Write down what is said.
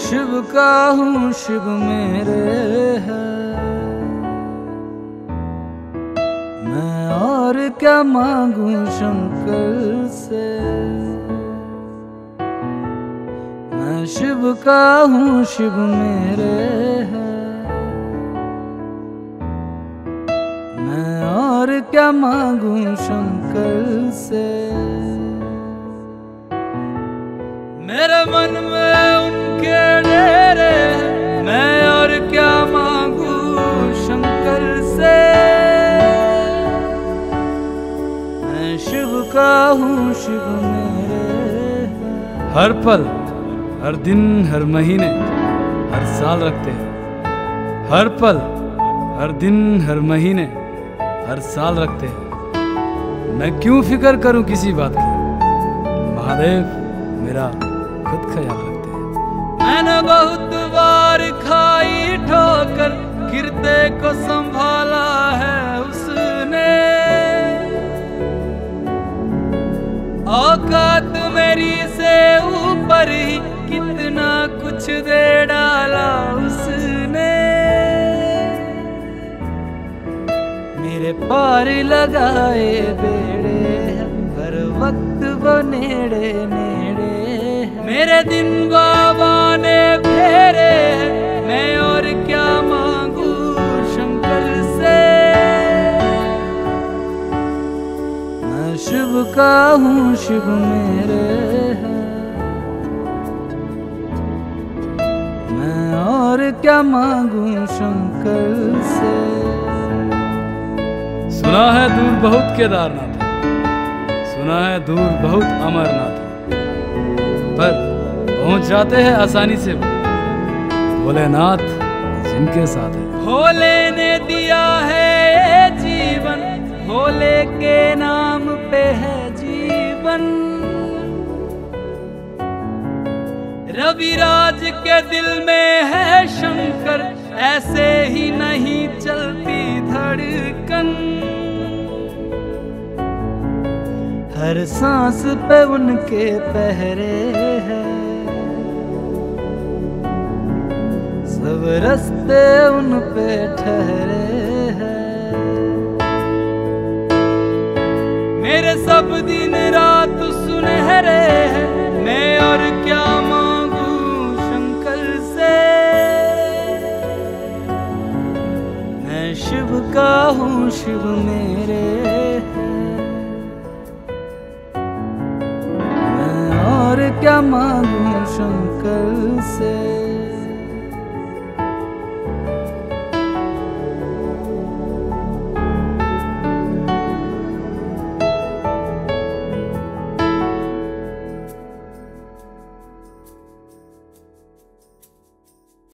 शिव का हूँ शिव मेरे है, मैं और क्या मांगू शंकर से। मैं शिव का हूँ शिव मेरे है, मैं और क्या मांगू शंकर से। मेरे मन में उनके डेरे हैं, मैं और क्या मांगू शंकर से। मैं शिव का हूँ शिव मेरे है। हर पल हर दिन हर महीने हर साल रखते हैं, हर पल हर दिन हर महीने हर साल रखते हैं। मैं क्यों फिक्र करूं किसी बात की, महादेव मेरा खुद ख्याल रखते हैं। मैंने बहुत बार खाई ठोकर, गिरते को संभाला है उसने। औकात मेरी से ऊपर ही कितना कुछ दे डाला उसने। मेरे पार लगाए बेड़े हर वक्त वो नेड़े नेड़े। मेरे दिन बाबा ने फेरे हैं, मैं और क्या मांगू शंकर से। मैं शिव का हूँ शिव मेरे है, मैं और क्या मांगू शंकर से। सुना है दूर बहुत केदारनाथ, सुना है दूर बहुत अमरनाथ, पर पहुंच जाते हैं आसानी से भोलेनाथ जिनके साथ है। भोले ने दिया है जीवन, भोले के नाम पे है जीवन। रविराज के दिल में है शंकर, ऐसे ही नहीं चलती धड़कन। हर सांस पे उनके पहरे हैं, सब रास्ते उन पे ठहरे हैं। मेरे सब दिन रात सुनहरे हैं, मैं और क्या मांगू शंकर से। मैं शिव का हूँ शिव मेरे है, और क्या मांगू